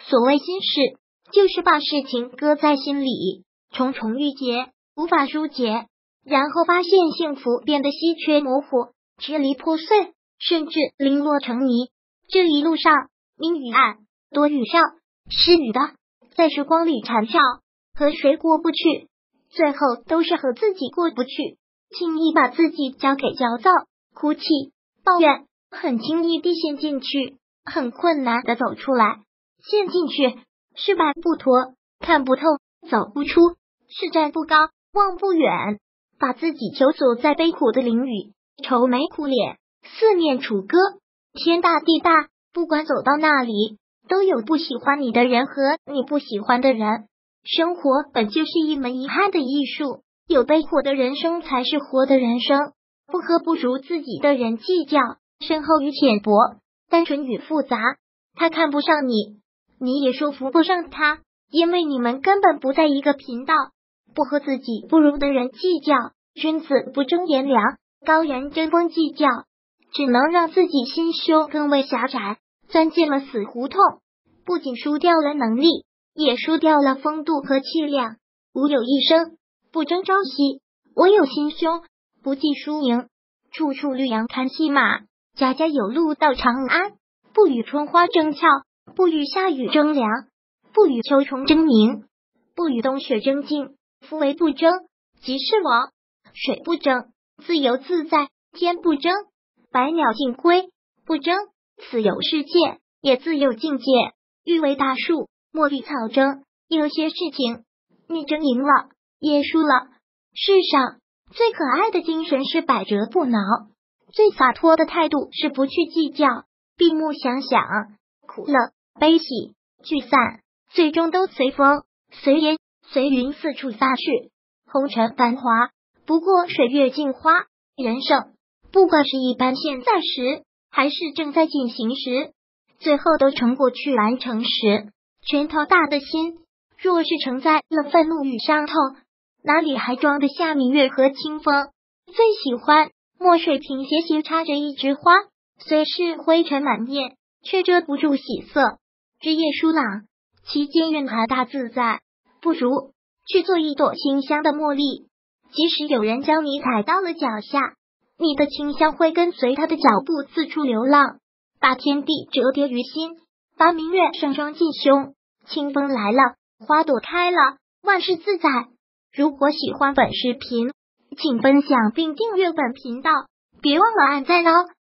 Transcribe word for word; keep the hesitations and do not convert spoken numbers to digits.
所谓心事，就是把事情搁在心里，重重郁结，无法疏解，然后发现幸福变得稀缺模糊，支离破碎，甚至零落成泥。这一路上，明与暗，多与少，是与的，在时光里缠绕，和谁过不去，最后都是和自己过不去。轻易把自己交给焦躁、哭泣、抱怨，很轻易地陷进去，很困难的走出来。陷进去是摆不脱，看不透，走不出，是站不高，望不远，把自己囚锁在悲苦的囹圄，愁眉苦脸，四面楚歌。天大地大，不管走到哪里，都有不喜欢你的人和你不喜欢的人。生活本就是一门遗憾的艺术，有悲苦的人生才是活的人生。不和不如自己的人计较，深厚与浅薄，单纯与复杂。他看不上你，你也说服不上他，因为你们根本不在一个频道。不和自己不如的人计较，君子不争炎凉，高人争锋计较，只能让自己心胸更为狭窄，钻进了死胡同。不仅输掉了能力，也输掉了风度和气量。吾有一生，不争朝夕；我有心胸，不计输赢。处处绿杨看戏马，家家有路到长安。不与春花争俏，不与夏雨争凉，不与秋虫争鸣，不与冬雪争劲。夫为不争，即是亡。水不争，自由自在；天不争，百鸟尽归。不争，此有世界，也自有境界。欲为大树，莫与草争。有些事情，你争赢了，也输了。世上最可爱的精神是百折不挠，最洒脱的态度是不去计较。闭目想想，苦乐悲喜聚散，最终都随风随烟随云四处撒去。红尘繁华，不过水月镜花。人生不管是一般现在时，还是正在进行时，最后都成过去完成时。拳头大的心，若是承载了愤怒与伤痛，哪里还装得下明月和清风？最喜欢墨水瓶斜斜插着一枝花，虽是灰尘满面，却遮不住喜色。枝叶疏朗，其间蕴含大自在。不如去做一朵清香的茉莉，即使有人将你踩到了脚下，你的清香会跟随他的脚步四处流浪，把天地折叠于心，把明月盛装进胸。清风来了，花朵开了，万事自在。如果喜欢本视频，请分享并订阅本频道，别忘了按赞哦。